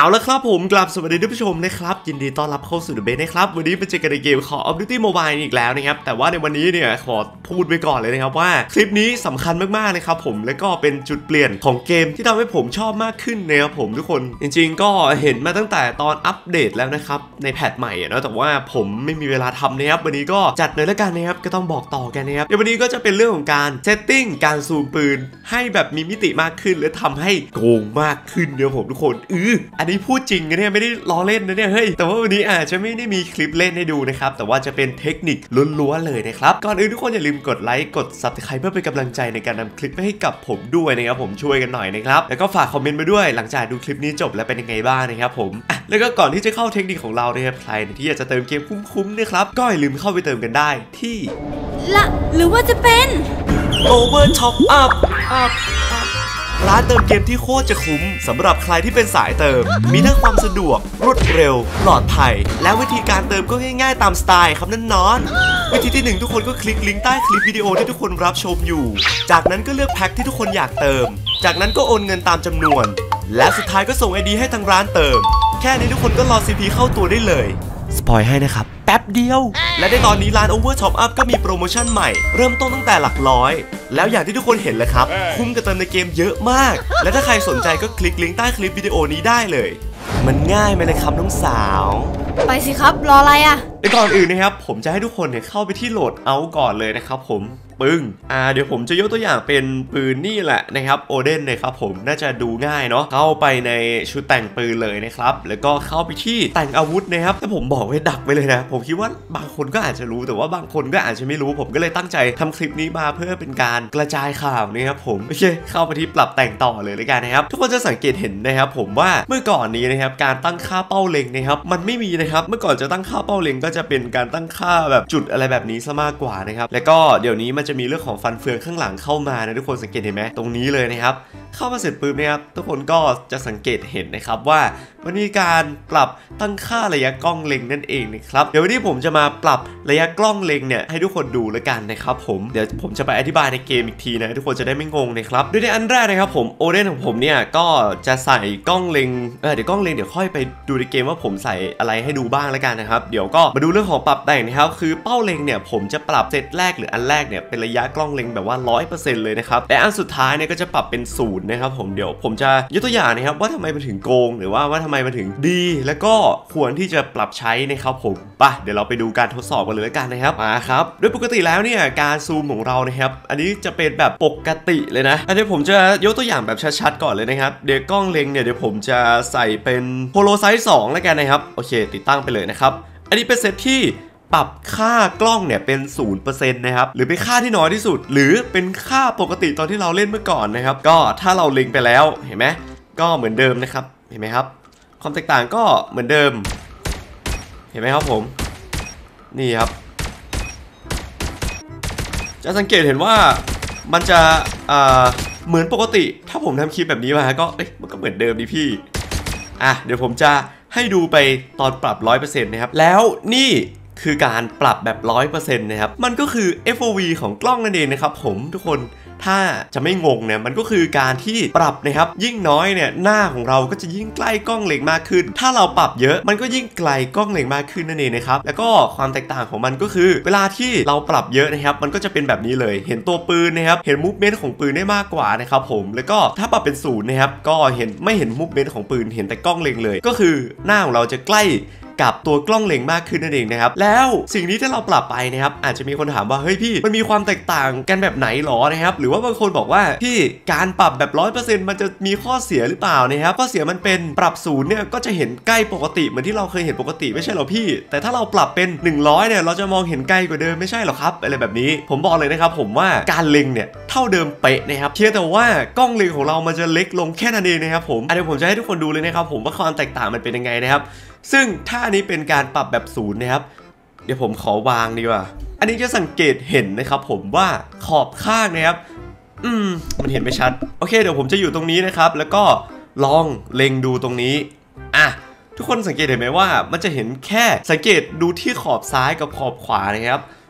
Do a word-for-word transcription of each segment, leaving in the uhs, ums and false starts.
เอาละครับผมกลับสวัสดีท่านผู้ชมนะครับยินดีต้อนรับเข้าสู่เดอะเบสนะครับวันนี้เป็นเจอกันในเกม Call of Duty Mobile อีกแล้วนะครับแต่ว่าในวันนี้เนี่ยขอพูดไว้ก่อนเลยนะครับว่าคลิปนี้สำคัญมากๆนะครับผมและก็เป็นจุดเปลี่ยนของเกมที่ทำให้ผมชอบมากขึ้นนะครับผมทุกคนจริงๆก็เห็นมาตั้งแต่ตอนอัปเดตแล้วนะครับในแพทใหม่นะแต่ว่าผมไม่มีเวลาทำนะครับวันนี้ก็จัดเลยละกันนะครับก็ต้องบอกต่อกันนะครับในวันนี้ก็จะเป็นเรื่องของการเซตติ้งการซูมปืนให้แบบมีมิติมากขึ้นและทำให้โกงมากขึ้นเดี๋ยวผมทุกคนอืออันนี้พูดจริงนะเนี่ยไม่ได้ล้อเล่นนะเนี่ยเฮ้ยแต่ว่าวันนี้อาจจะไม่ได้มีคลิปเล่นให้ดูนะครับแต่ว่าจะเป็นเทคนิคล้วนๆเลยนะครับก่อนอื่นทุกคนอย่าลืมกดไลค์กด ซับสไครบ์ เพื่อเป็นกำลังใจในการนำคลิปให้กับผมด้วยนะครับผมช่วยกันหน่อยนะครับแล้วก็ฝากคอมเมนต์มาด้วยหลังจากดูคลิปนี้จบแล้วเป็นยังไงบ้างนะครับผมอ่ะแล้วก็ก่อนที่จะเข้าเทคนิคของเรานะครับใครที่อยากจะเติมเกมคุ้มๆนะครับก็อย่าลืมเข้าไปเติมกันได้ที่ละหรือว่าจะเป็น Over Top Up ร้านเติมเกมที่โคตรจะคุ้มสำหรับใครที่เป็นสายเติมมีทั้งความสะดวกรวดเร็วปลอดภัยและวิธีการเติมก็ง่ายๆตามสไตล์ครับนั่นนอนวิธีที่หนึ่งทุกคนก็คลิกลิงก์ใต้คลิปวิดีโอที่ทุกคนรับชมอยู่จากนั้นก็เลือกแพ็คที่ทุกคนอยากเติมจากนั้นก็โอนเงินตามจำนวนและสุดท้ายก็ส่ง ไอ ดี ให้ทางร้านเติมแค่นี้ทุกคนก็รอ ซี พี เข้าตัวได้เลยสปอยให้นะครับแป๊บเดียวและในตอนนี้ร้าน Over Top Up ก็มีโปรโมชั่นใหม่เริ่มต้นตั้งแต่หลักร้อยแล้วอย่างที่ทุกคนเห็นเลยครับคุ้มกับเติมในเกมเยอะมากและถ้าใครสนใจก็คลิกลิงก์ใต้คลิปวิดีโอนี้ได้เลยมันง่ายไหมเลยครับน้องสาวไปสิครับรออะไรอ่ะในก่อนอื่นนะครับผมจะให้ทุกคนเนี่ยเข้าไปที่โหลดเอาก่อนเลยนะครับผมปึ้งอ่าเดี๋ยวผมจะยกตัวอย่างเป็นปืนนี่แหละนะครับโอเดนนะครับผมน่าจะดูง่ายเนาะเข้าไปในชุดแต่งปืนเลยนะครับแล้วก็เข้าไปที่แต่งอาวุธนะครับแต่ผมบอกไว้ดักไว้เลยนะผมคิดว่าบางคนก็อาจจะรู้แต่ว่าบางคนก็อาจจะไม่รู้ผมก็เลยตั้งใจทำคลิปนี้มาเพื่อเป็นการกระจายข่าวนะครับผมโอเคเข้าไปที่ปรับแต่งต่อเลยเลยกันนะครับทุกคนจะสังเกตเห็นนะครับผมว่าเมื่อก่อนนี้นะครับการตั้งค่าเป้าเล็งนะครับมันไม่มีนะครับเมื่อก่อนจะตั้งค่าเป้าเล็งก็จะเป็นการตั้งค่าแบบจุดอะไรแบบนี้ซะมากกว่านะครับแล้วก็เดี๋ยวนี้มันจะมีเรื่องของฟันเฟืองข้างหลังเข้ามานะทุกคนสังเกตเห็นไหมตรงนี้เลยนะครับเข้ามาเสร็จปุ๊บนะครับทุกคนก็จะสังเกตเห็นนะครับว่ามันมีการปรับตั้งค่าระยะกล้องเล็งนั่นเองนะครับเดี๋ยววันนี้ผมจะมาปรับระยะกล้องเล็งเนี่ยให้ทุกคนดูแล้วกันนะครับผมเดี๋ยวผมจะไปอธิบายในเกมอีกทีนะทุกคนจะได้ไม่งงนะครับโดยในอันแรกนะครับผมโอเดนของผมเนี่ยก็จะใส่กล้องเล็งเออเดี๋ยวกล้องเล็งเดี๋ยวค่อยไปดูในเกมว่าผมใส่อะไรให้ดูบ้างแล้วกันนะครับเดี๋ยวก็มาดูเรื่องของปรับแต่งนะครับคือเป้าเล็งเนี่ยผมจะปรับเซตแรกหรืออันแรกเนี่ยเป็นระยะกล้องเล็งแบบว่า ร้อยเปอร์เซ็นต์ เลยนะครับแต่อันสุดท้ายเนี่ยก็จะปรับเป็นศูนย์นะครับผมเดี๋ยวผมจะยกตัวอย่างนะครับว่าทำไมมันถึงโกงหรือว่าว่าทำไมมันถึงดีแล้วก็ควรที่จะปรับใช้นะครับผมป่ะเดี๋ยวเราไปดูการทดสอบกันเลยแล้วกันนะครับมาครับโดยปกติแล้วเนี่ยการซูมของเรานะครับอันนี้จะเป็นแบบปกติเลยนะอันนี้ผมจะยกตัวอย่างแบบชัดๆก่อนเลยนะครับเดี๋ยวกล้องเล็งเนี่ยเดี๋ยวผมจะใส่เป็นโพโลไซส์สองแล้วกันนะครับโอเคติดตั้งไปเลยนะครับอันนี้เป็นเซตที่ปรับค่ากล้องเนี่ยเป็น ศูนย์เปอร์เซ็นต์ นะครับหรือเป็นค่าที่น้อยที่สุดหรือเป็นค่าปกติตอนที่เราเล่นเมื่อก่อนนะครับก็ถ้าเราเล็งไปแล้วเห็นไหมก็เหมือนเดิมนะครับเห็นไหมครับความแตกต่างก็เหมือนเดิมเห็นไหมครับผมนี่ครับจะสังเกตเห็นว่ามันจะอ่าเหมือนปกติถ้าผมทำคลิปแบบนี้มาก็เอ๊ะมันก็เหมือนเดิมดิพี่อ่ะเดี๋ยวผมจะให้ดูไปตอนปรับ ร้อยเปอร์เซ็นต์ นะครับแล้วนี่คือการปรับแบบ ร้อยเปอร์เซ็นต์ นะครับมันก็คือ เอฟ โอ วี ของกล้องนั่นเองนะครับผมทุกคนถ้าจะไม่งงเนี่ยมันก็คือการที่ปรับนะครับยิ่งน้อยเนี่ยหน้าของเราก็จะยิ่งใกล้กล้องเล็งมากขึ้นถ้าเราปรับเยอะมันก็ยิ่งไกลกล้องเล็งมากขึ้นนั่นเองนะครับแล้วก็ความแตกต่างของมันก็คือเวลาที่เราปรับเยอะนะครับมันก็จะเป็นแบบนี้เลยเห็นตัวปืนนะครับเห็นมูฟเมนต์ของปืนได้มากกว่านะครับผมแล้วก็ถ้าปรับเป็นศูนย์นะครับก็เห็นไม่เห็นมูฟเมนต์ของปืนเห็นแต่กล้องเล็งเลยก็คือหน้าของเราจะใกล้กับตัวกล้องเล็งมากขึ้นนั่นเองนะครับแล้วสิ่งนี้ถ้าเราปรับไปนะครับอาจจะมีคนถามว่าเฮ้ยพี่มันมีความแตกต่างกันแบบไหนหรอนะครับหรือว่าบางคนบอกว่าพี่การปรับแบบ ร้อยเปอร์เซ็นต์ มันจะมีข้อเสียหรือเปล่านะครับข้อเสียมันเป็นปรับศูนย์เนี่ยก็จะเห็นใกล้ปกติเหมือนที่เราเคยเห็นปกติไม่ใช่หรอพี่แต่ถ้าเราปรับเป็นหนึ่งร้อยเนี่ยเราจะมองเห็นไกลกว่าเดิมไม่ใช่หรอครับอะไรแบบนี้ผมบอกเลยนะครับผมว่าการเล็งเนี่ยเท่าเดิมเป๊ะนะครับเพียงแต่ว่ากล้องเล็งของเรามันจะเล็กลงแค่นั้นเองนะครับผมเดี๋ยวผมจะให้ทุกคนดูเลยนะครับผมว่าความแตกต่างมันเป็นยังไงนะครับซึ่งถ้าอันนี้เป็นการปรับแบบศูนย์นะครับเดี๋ยวผมขอวางดีกว่าอันนี้จะสังเกตเห็นนะครับผมว่าขอบข้างนะครับอืมมันเห็นไม่ชัดโอเคเดี๋ยวผมจะอยู่ตรงนี้นะครับแล้วก็ลองเล็งดูตรงนี้อ่ะทุกคนสังเกตเห็นไหมว่ามันจะเห็นแค่สังเกตดูที่ขอบซ้ายกับขอบขวานะครับ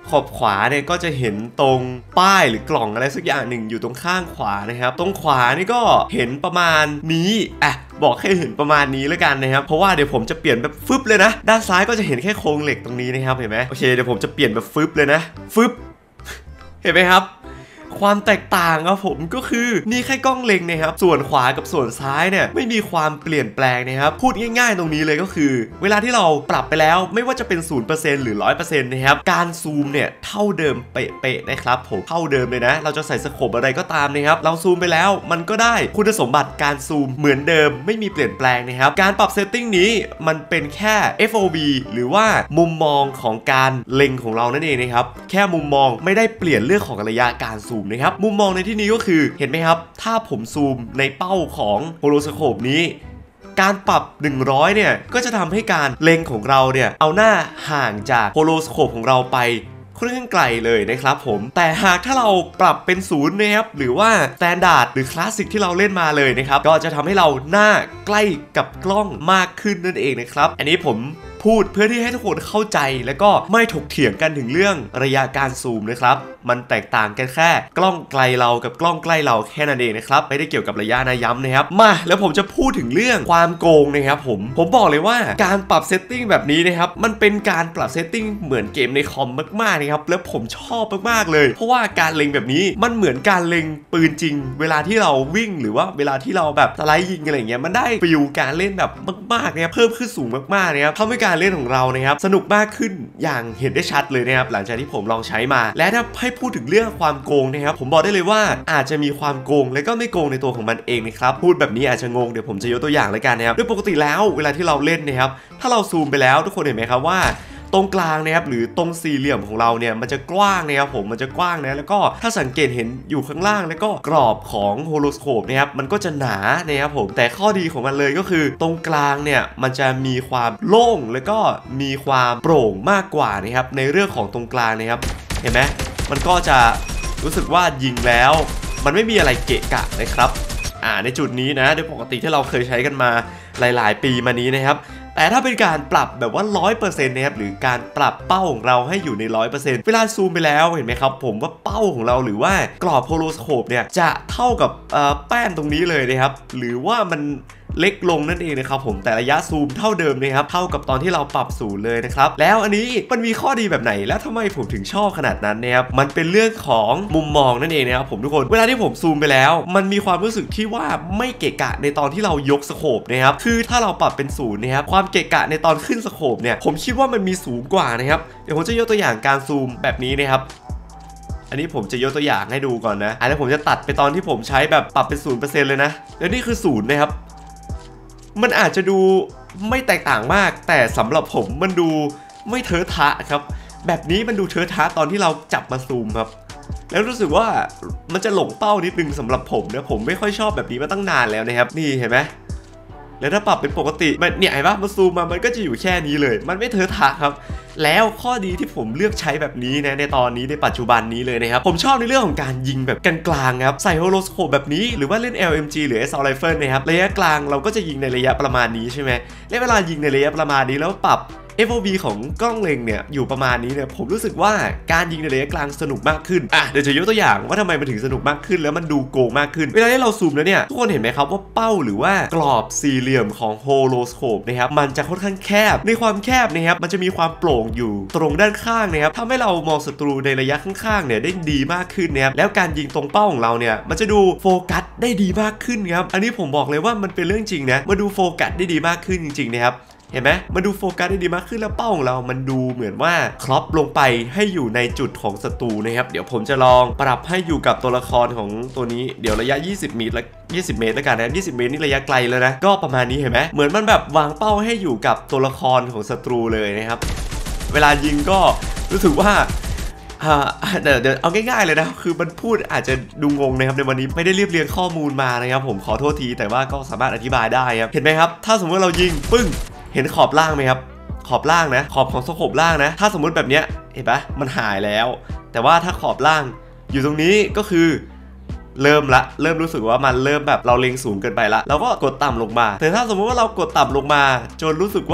ขอบขวาเนี่ยก็จะเห็นตรงป้ายหรือกล่องอะไรสักอย่างหนึ่งอยู่ตรงข้างขวานะครับตรงขวานี่ก็เห็นประมาณนี้อ่ะบอกให้เห็นประมาณนี้แล้วกันนะครับเพราะว่าเดี๋ยวผมจะเปลี่ยนแบบฟึบเลยนะด้านซ้ายก็จะเห็นแค่โครงเหล็กตรงนี้นะครับเห็นไหมโอเคเดี๋ยวผมจะเปลี่ยนแบบฟึบเลยนะฟึบเห็นไหมครับความแตกต่างครับผมก็คือนี่แค่กล้องเล็งนะครับส่วนขวากับส่วนซ้ายเนี่ยไม่มีความเปลี่ยนแปลงนะครับพูดง่ายๆตรงนี้เลยก็คือเวลาที่เราปรับไปแล้วไม่ว่าจะเป็น ศูนย์เปอร์เซ็นต์ หรือ ร้อยเปอร์เซ็นต์ นะครับการซูมเนี่ยเท่าเดิมเป๊ะๆนะครับผมเท่าเดิมเลยนะเราจะใส่สโคปอะไรก็ตามนะครับเราซูมไปแล้วมันก็ได้คุณสมบัติการซูมเหมือนเดิมไม่มีเปลี่ยนแปลงนะครับการปรับเซตติ้งนี้มันเป็นแค่ เอฟ โอ วี หรือว่ามุมมองของการเล็งของเรานั่นเองนะครับแค่มุมมองไม่ได้เปลี่ยนเรื่องของระยะการซูมนะครับมุมมองในที่นี้ก็คือเห็นไหมครับถ้าผมซูมในเป้าของโฮโลสโคปนี้การปรับหนึ่งร้อยเนี่ยก็จะทำให้การเล็งของเราเนี่ยเอาหน้าห่างจากโฮโลสโคปของเราไปค่อนข้างไกลเลยนะครับผมแต่หากถ้าเราปรับเป็นศูนย์นะครับหรือว่าสแตนดาร์ดหรือคลาสสิกที่เราเล่นมาเลยนะครับก็จะทำให้เราหน้าใกล้กับกล้องมากขึ้นนั่นเองนะครับอันนี้ผมพูดเพื่อที่ให้ทุกคนเข้าใจแล้วก็ไม่ถกเถียงกันถึงเรื่องระยะการซูมนะครับมันแตกต่างกันแค่กล้องไกลเรากับกล้องใกล้เราแค่นั้นเองนะครับไม่ได้เกี่ยวกับระยะนะย้ำนะครับมาแล้วผมจะพูดถึงเรื่องความโกงนะครับผมผมบอกเลยว่าการปรับเซตติ้งแบบนี้นะครับมันเป็นการปรับเซตติ้งเหมือนเกมในคอมมากๆนะครับแล้วผมชอบมากๆเลยเพราะว่าการเล็งแบบนี้มันเหมือนการเล็งปืนจริงเวลาที่เราวิ่งหรือว่าเวลาที่เราแบบสไลด์ยิงอะไรเงี้ยมันได้ฟิลการเล่นแบบมากๆนะครับเพิ่มขึ้นสูงมากๆนะครับทำให้การเล่นของเรานะครับสนุกมากขึ้นอย่างเห็นได้ชัดเลยนะครับหลังจากที่ผมลองใช้มาและถ้าให้พูดถึงเรื่องความโกงนะครับผมบอกได้เลยว่าอาจจะมีความโกงและก็ไม่โกงในตัวของมันเองนะครับพูดแบบนี้อาจจะงงเดี๋ยวผมจะยกตัวอย่างเลยกันนะครับโดยปกติแล้วเวลาที่เราเล่นนะครับถ้าเราซูมไปแล้วทุกคนเห็นไหมครับว่าตรงกลางนะครับหรือตรงสี่เหลี่ยมของเราเนี่ยมันจะกว้างนะครับผมมันจะกว้างนะแล้วก็ถ้าสังเกตเห็นอยู่ข้างล่างแล้วก็กรอบของโฮโลสโคปนะครับมันก็จะหนานะครับผมแต่ข้อดีของมันเลยก็คือตรงกลางเนี่ยมันจะมีความโล่งแล้วก็มีความโปร่งมากกว่านะครับในเรื่องของตรงกลางนะครับเห็นไหมมันก็จะรู้สึกว่ายิงแล้วมันไม่มีอะไรเกะกะนะครับอ่าในจุดนี้นะโดยปกติที่เราเคยใช้กันมาหลายๆปีมานี้นะครับแต่ถ้าเป็นการปรับแบบว่า ร้อยเปอร์เซ็นต์ นะครับหรือการปรับเป้าของเราให้อยู่ใน ร้อยเปอร์เซ็นต์ เวลาซูมไปแล้วเห็นไหมครับผมว่าเป้าของเราหรือว่ากรอบโฮโลสโคปเนี่ยจะเท่ากับแป้นตรงนี้เลยนะครับหรือว่ามันเล็กลงนั่นเองนะครับผมแต่ระยะซูมเท่าเดิมนะครับเท่ากับตอนที่เราปรับศูนย์เลยนะครับแล้วอันนี้มันมีข้อดีแบบไหนแล้วทำไมผมถึงชอบขนาดนั้นนะครับมันเป็นเรื่องของมุมมองนั่นเองนะครับผมทุกคนเวลาที่ผมซูมไปแล้วมันมีความรู้สึกที่ว่าไม่เกะกะในตอนที่เรายกสโคปนะครับคือถ้าเราปรับเป็นศูนย์นะครับความเกะกะในตอนขึ้นสโคปเนี่ยผมคิดว่ามันมีสูงกว่านะครับเดี๋ยวผมจะยกตัวอย่างการซูมแบบนี้นะครับอันนี้ผมจะยกตัวอย่างให้ดูก่อนนะอันนี้ผมจะตัดไปตอนที่ผมใช้แบบปรับเป็น ศูนย์เปอร์เซ็นต์ เลยนะแล้วนี่คือศูนย์นะครับมันอาจจะดูไม่แตกต่างมากแต่สำหรับผมมันดูไม่เทอะทะครับแบบนี้มันดูเทอะทะตอนที่เราจับมาซูมครับแล้วรู้สึกว่ามันจะหลงเป้านิดนึงสำหรับผมนะผมไม่ค่อยชอบแบบนี้มาตั้งนานแล้วนะครับนี่เห็นไหมแล้วถ้าปรับเป็นปกติมันเนี่ยเห็นปะมาซูมมามันก็จะอยู่แค่นี้เลยมันไม่เทอะทะครับแล้วข้อดีที่ผมเลือกใช้แบบนี้นะในตอนนี้ในปัจจุบันนี้เลยนะครับผมชอบในเรื่องของการยิงแบบกลางๆครับใส่โฮโลสโคปแบบนี้หรือว่าเล่น แอล เอ็ม จี หรือ เอส แอล Rifle นะครับระยะกลางเราก็จะยิงในระยะประมาณนี้ใช่ไหมและเวลายิงในระยะประมาณนี้แล้วปรับเอฟ โอ วี ของกล้องเล็งเนี่ยอยู่ประมาณนี้เนี่ยผมรู้สึกว่าการยิงในระยะกลางสนุกมากขึ้นอ่ะเดี๋ยวจะยกตัวอย่างว่าทำไมมันถึงสนุกมากขึ้นแล้วมันดูโกงมากขึ้นเวลาที่เราซูมแล้วเนี่ยทุกคนเห็นไหมครับว่าเป้าหรือว่ากรอบสี่เหลี่ยมของโฮโลสโคปนะครับมันจะค่อนข้างแคบในความแคบนะครับมันจะมีความโปร่งอยู่ตรงด้านข้างนะครับทำให้เรามองศัตรูในระยะข้างๆเนี่ยได้ดีมากขึ้นนะครับแล้วการยิงตรงเป้าของเราเนี่ยมันจะดูโฟกัสได้ดีมากขึ้นครับอันนี้ผมบอกเลยว่ามันเป็นเรื่องจริงนะมาดูโฟกัสได้ดีมากขึ้นจริงๆนะครับเห็นไหมมาดูโฟกัสได้ดีมากขึ้นแล้วเป้าของเรามันดูเหมือนว่าครอปลงไปให้อยู่ในจุดของศัตรูนะครับเดี๋ยวผมจะลองปรับให้อยู่กับตัวละครของตัวนี้เดี๋ยวระยะยี่สิบเมตรละยี่สิบเมตรแล้วกันนะยี่สิบเมตรนี่ระยะไกลแล้วนะก็ประมาณนี้เห็นไหมเหมือนมันแบบวางเป้าให้อยู่กับตัวละครของศัตรูเลยนะครับเวลายิงก็รู้สึกว่าเดี๋ยวเดี๋ยวเอาง่ายๆเลยนะคือมันพูดอาจจะดูงงนะครับในวันนี้ไม่ได้เรียบเรียงข้อมูลมานะครับผมขอโทษทีแต่ว่าก็สามารถอธิบายได้ครับเห็นไหมครับถ้าสมมติเรายิงปึ้งเห็นขอบล่างไหมครับขอบล่างนะขอบของสโคปล่างนะถ้าสมมุติแบบเนี้ยเห็นปะมันหายแล้วแต่ว่าถ้าขอบล่างอยู่ตรงนี้ก็คือเริ่มละเริ่มรู้สึกว่ามันเริ่มแบบเราเล็งสูงเกินไปละเราก็กดต่ำลงมาแต่ถ้าสมมุติว่าเรากดต่ำลงมาจนรู้สึกว่า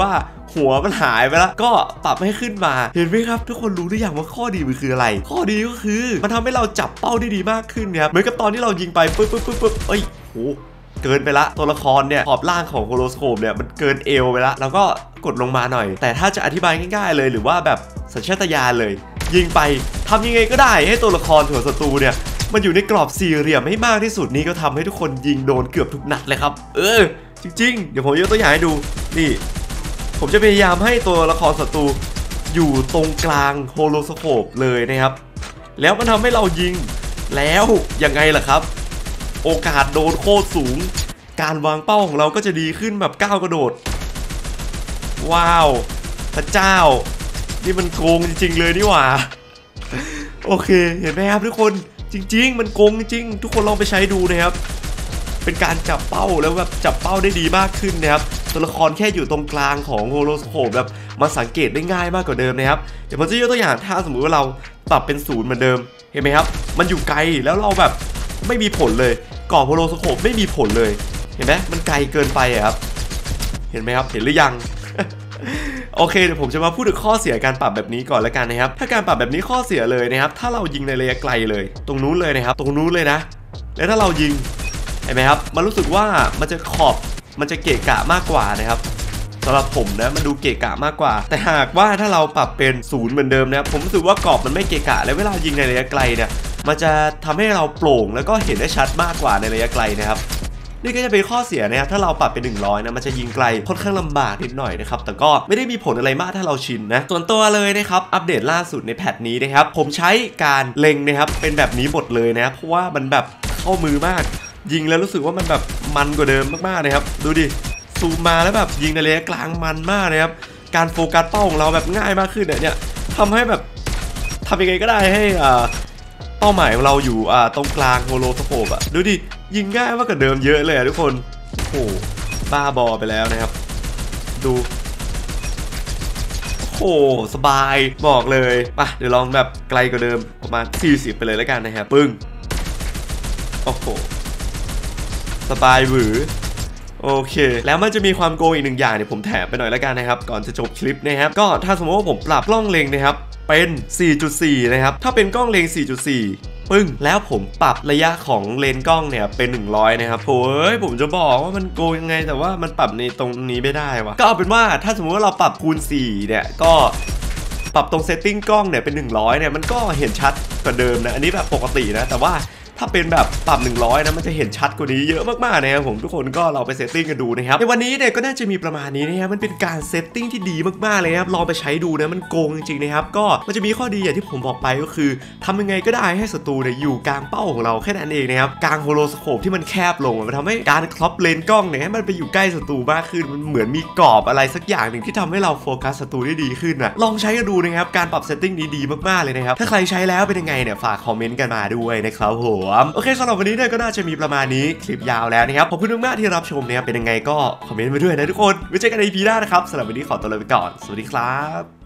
หัวมันหายไปแล้วก็ปรับให้ขึ้นมาเห็นไหมครับทุกคนรู้หรือยังว่าข้อดีมันคืออะไรข้อดีก็คือมันทำให้เราจับเป้าได้ดีมากขึ้นครับเหมือนกับตอนที่เรายิงไปปึ๊บปึ๊บปึ๊บปึ๊บเอ้ยโหเกินไปละตัวละครเนี่ยขอบล่างของโฮโลสโคปเนี่ยมันเกินเอวไปละแล้วก็กดลงมาหน่อยแต่ถ้าจะอธิบายง่ายๆเลยหรือว่าแบบสัญชาตญาณเลยยิงไปทำยังไงก็ได้ให้ตัวละครของศัตรูเนี่ยมันอยู่ในกรอบสี่เหลี่ยมให้มากที่สุดนี้ก็ทำให้ทุกคนยิงโดนเกือบทุกนัดเลยครับเออจริงๆเดี๋ยวผมยกตัวอย่างให้ดูนี่ผมจะพยายามให้ตัวละครศัตรูอยู่ตรงกลางโฮโลสโคปเลยนะครับแล้วมันทำให้เรายิงแล้วยังไงล่ะครับโอกาสโดนโคตรสูงการวางเป้าของเราก็จะดีขึ้นแบบก้าวกระโดดว้าวพระเจ้านี่มันโกงจริงๆเลยนี่หว่าโอเคเห็นไหมครับทุกคนจริงๆมันโกงจริงทุกคนลองไปใช้ดูนะครับเป็นการจับเป้าแล้วแบบจับเป้าได้ดีมากขึ้นนะครับตัวละครแค่อยู่ตรงกลางของโฮโลสโคปแบบมาสังเกตได้ง่ายมากกว่าเดิมนะครับเดี๋ยวผมจะยกตัวอย่างถ้าสมมุติว่าเราปรับเป็นศูนย์เหมือนเดิมเห็นไหมครับมันอยู่ไกลแล้วเราแบบไม่มีผลเลยกรอบโฮโลสโคปไม่มีผลเลยเห็นไหมมันไกลเกินไปครับเห็นไหมครับเห็นหรือยัง โอเคเดี๋ยวผมจะมาพูดถึงข้อเสียการปรับแบบนี้ก่อนแล้วกันนะครับถ้าการปรับแบบนี้ข้อเสียเลยนะครับถ้าเรายิงในระยะไกลเลยตรงนู้นเลยนะครับตรงนู้นเลยนะแล้วถ้าเรายิงเห็นไหมครับมันรู้สึกว่ามันจะขอบมันจะเกะกะมากกว่านะครับสำหรับผมนะมันดูเกะกะมากกว่าแต่หากว่าถ้าเราปรับเป็นศูนย์เหมือนเดิมนะผมรู้สึกว่ากรอบมันไม่เกะกะและเวลายิงในระยะไกลเนี่ยมันจะทำให้เราโปร่งแล้วก็เห็นได้ชัดมากกว่าในระยะไกลนะครับนี่ก็จะเป็นข้อเสียนะครับถ้าเราปรับเป็นหนึ่งร้อยนะมันจะยิงไกลค่อนข้างลำบากนิดหน่อยนะครับแต่ก็ไม่ได้มีผลอะไรมากถ้าเราชินนะส่วนตัวเลยนะครับอัปเดตล่าสุดในแพทนี้นะครับผมใช้การเล็งนะครับเป็นแบบนี้หมดเลยนะเพราะว่ามันแบบเข้ามือมากยิงแล้วรู้สึกว่ามันแบบมันกว่าเดิมมากๆนะครับดูดิซูมมาแล้วแบบยิงในระยะกลางมันมากนะครับการโฟกัสเป้าของเราแบบง่ายมากขึ้นเนี่ยทำให้แบบทำยังไงก็ได้ให้อ่าเป้าหมายของเราอยู่อ่าตรงกลางโฮโลสโคปอะดูดิยิงง่ายมากกว่าเดิมเยอะเลยอะทุกคนโอ้บ้าบอไปแล้วนะครับดูโอ้สบายบอกเลยป่ะเดี๋ยวลองแบบไกลกว่าเดิมประมาณสี่สิบไปเลยแล้วกันนะครับปึ้งโอ้โหสบายหวือโอเคแล้วมันจะมีความโกงอีกหนึ่งอย่างเดี๋ยวผมแถมไปหน่อยแล้วกันนะครับก่อนจะจบคลิปนะครับก็ถ้าสมมติว่าผมปรับกล้องเล็งนะครับเป็น สี่จุดสี่ นะครับถ้าเป็นกล้องเล็ง สี่จุดสี่ ปึ้งแล้วผมปรับระยะของเลนส์กล้องเนี่ยเป็นหนึ่งร้อยนะครับโอ้ยผมจะบอกว่ามันโกงยังไงแต่ว่ามันปรับในตรงนี้ไม่ได้วะก็เอาเป็นว่าถ้าสมมติว่าเราปรับคูณสี่เนี่ยก็ปรับตรงเซตติ้งกล้องเนี่ยเป็นหนึ่งร้อยเนี่ยมันก็เห็นชัดกว่าเดิมนะอันนี้แบบปกตินะแต่ว่าถ้าเป็นแบบปรับหนึ่งร้อยนะมันจะเห็นชัดกว่านี้เยอะมากๆนะครับผมทุกคนก็เราไปเซตติ้งกันดูนะครับในวันนี้เนี่ยก็น่าจะมีประมาณนี้นะครับมันเป็นการเซตติ้งที่ดีมากๆเลยครับลองไปใช้ดูนะมันโกงจริงๆนะครับก็มันจะมีข้อดีอย่างที่ผมบอกไปก็คือทำยังไงก็ได้ให้ศัตรูเนี่ยอยู่กลางเป้าของเราแค่นั้นเองนะครับกลางโฮโลสโคปที่มันแคบลงมันทำให้การครอปเลนกล้องเนี่ยให้มันไปอยู่ใกล้ศัตรูมากขึ้นมันเหมือนมีกรอบอะไรสักอย่างหนึ่งที่ทำให้เราโฟกัสศัตรูได้ดีขึ้นนะลองใช้กันดูนะครับการปรับเซตติ้งนี้ดีมากๆเลยนะครับถ้าใครใช้แล้วเป็นยังไงเนี่ยฝากคอมเมนต์กันมาด้วยนะครับผมโอเคสำหรับวันนี้เนี่ยก็น่าจะมีประมาณนี้คลิปยาวแล้วนะครับขอบคุณมากๆที่รับชมนะครับเป็นยังไงก็คอมเมนต์มาด้วยนะทุกคนไว้เจอกันใน อี พี หน้านะครับสำหรับวันนี้ขอตัวลาไปก่อนสวัสดีครับ